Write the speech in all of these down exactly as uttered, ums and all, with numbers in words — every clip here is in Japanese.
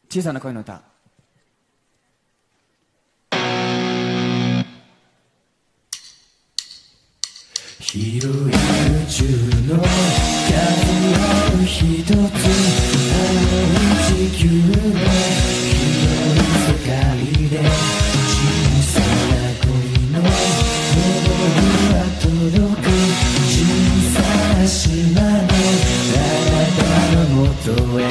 小さな恋の歌。 広い宇宙の数ある一つ、青い地球の広い世界で、小さな恋の想いは届く、小さな島のあなたのもとへ、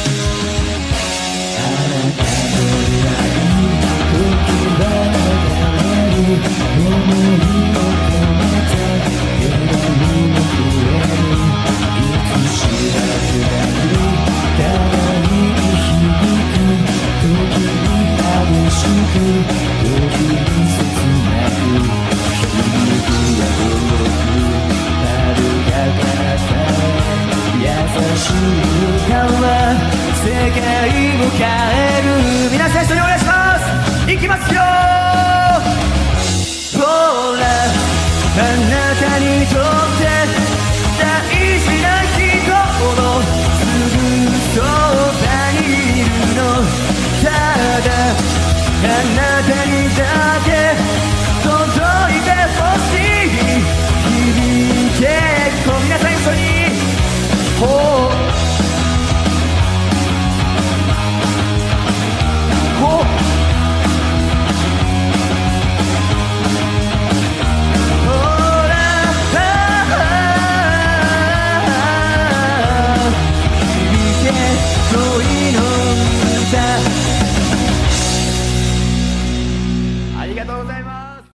あなたの愛時は流れる想いを込めて、夜にも増えるいつしなくなる互いに響く、時に激しく時に切なく、響くは遠く遥か彼方へ、優しい歌は世界を変える。皆さん一緒にお願いします。いきますよ。ほらあなたにとって